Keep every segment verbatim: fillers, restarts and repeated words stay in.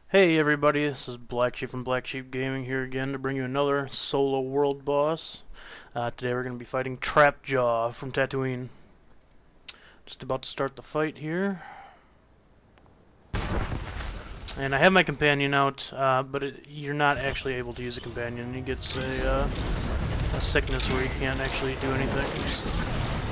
Hey everybody, this is Black Sheep from Black Sheep Gaming here again to bring you another solo world boss. Uh, today we're going to be fighting Trapjaw from Tatooine. Just about to start the fight here. And I have my companion out, uh, but it, you're not actually able to use a companion. He gets a, uh, a sickness where he can't actually do anything.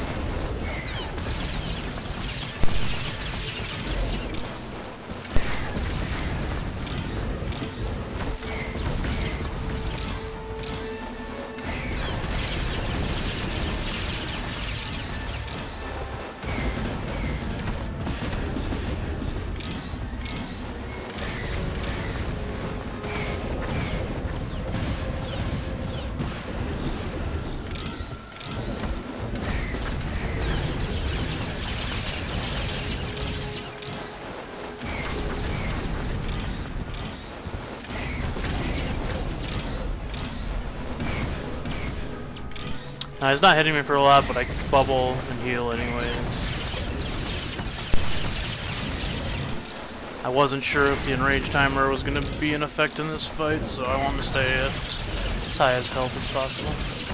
Uh, he's not hitting me for a lot, but I bubble and heal anyway. I wasn't sure if the enrage timer was going to be in effect in this fight, so I wanted to stay at as high as health as possible.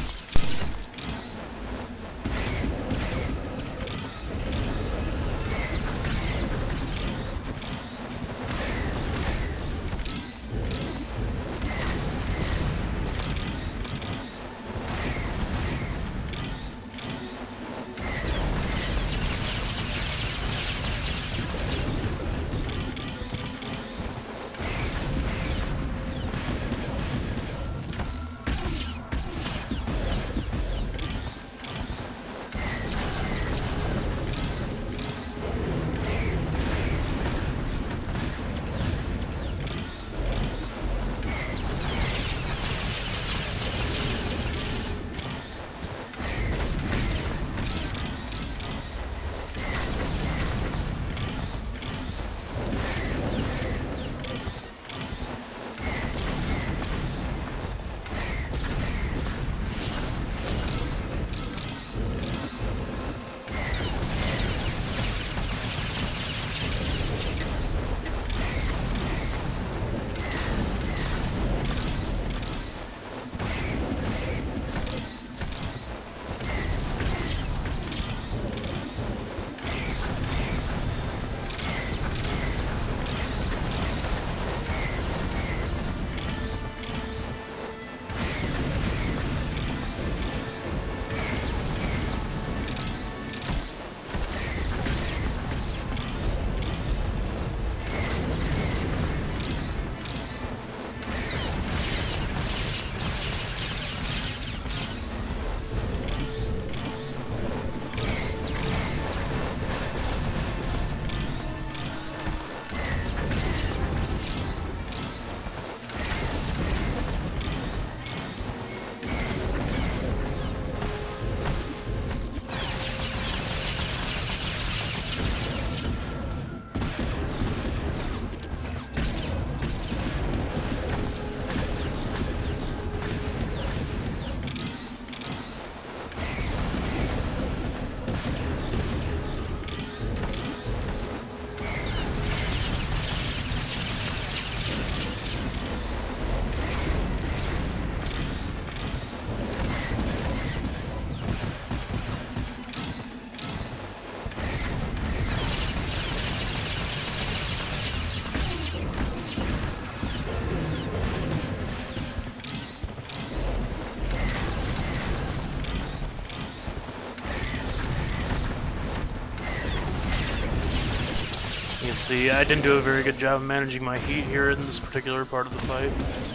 You can see I didn't do a very good job of managing my heat here in this particular part of the fight.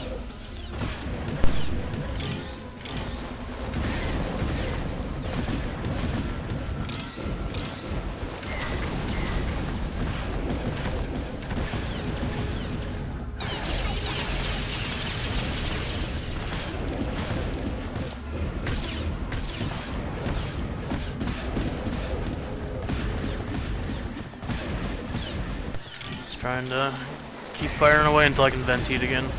Trying to keep firing away until I can vent heat again.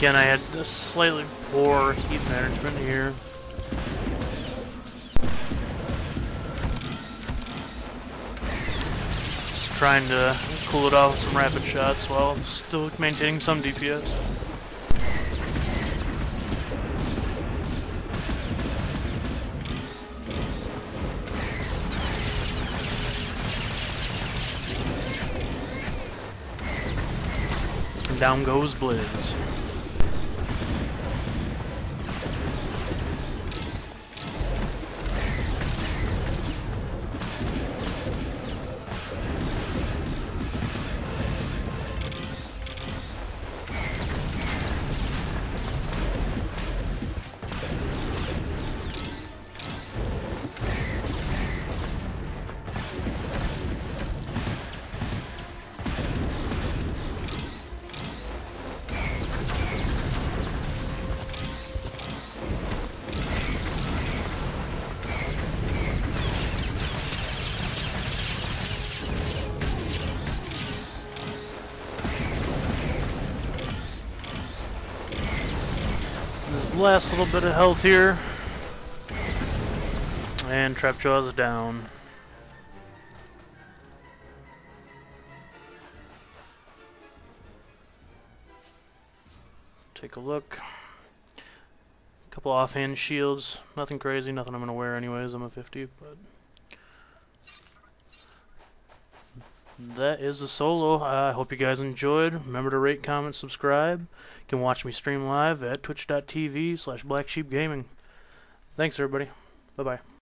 again, I had a slightly poor heat management here. Just trying to cool it off with some rapid shots while still maintaining some D P S. And down goes Blizz. This last little bit of health here, and Trapjaw's down. Take a look. Couple offhand shields, nothing crazy, nothing I'm gonna wear anyways. I'm a fifty, but that is the solo. I uh, hope you guys enjoyed. Remember to rate, comment, subscribe. You can watch me stream live at twitch dot T V slash black sheep gaming. Thanks, everybody. Bye-bye.